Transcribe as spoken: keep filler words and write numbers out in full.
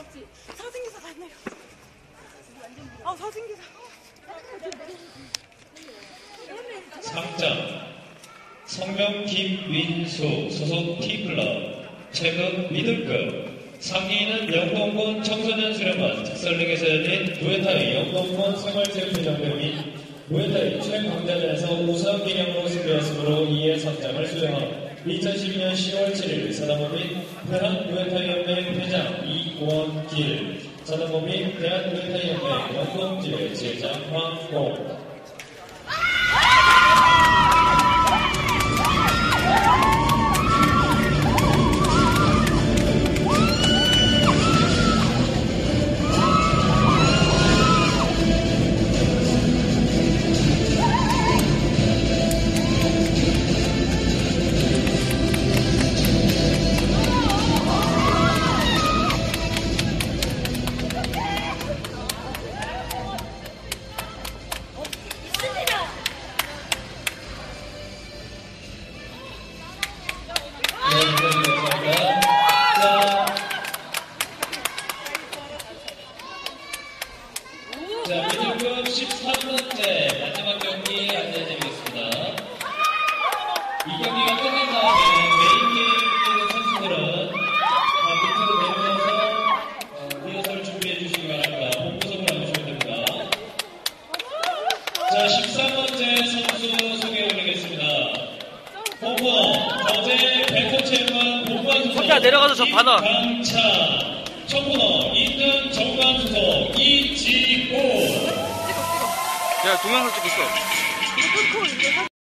사진기사 봤네요. 아, 사진기사. 삼 점 성명 김윈수 소속 T클럽 최근 미들급. 상위는 영동군 청소년 수련관 특설링에서 열린 무에타이 영동군 생활체육대전대 및 무에타이 최강자전에서 우수한 기념으로 수료했으므로 이에 상장을 수령함. 이천십이 년 시월 칠일 사단법 및 대한무에타이연맹 회장 이원길, 사단법 및 대한무에타이연맹 영동지회 제장 황공. 자, 미들급 십삼 번째 마지막 경기 안내해드리겠습니다. 이 경기가 끝난 다음에 메인 게임 선수들은 밑으로 내려와서 어, 리허설 준비해 주시기 바랍니다. 본부석으로 와주시면 됩니다. 자, 십삼 번째 선수 소개해 드리겠습니다. 홍콩 저제 백호체육관 본부한 소속 내려가서 저 반어. 강차 청코너 인근 정관 소속 이지호. 야, 동영상 찍고 있어.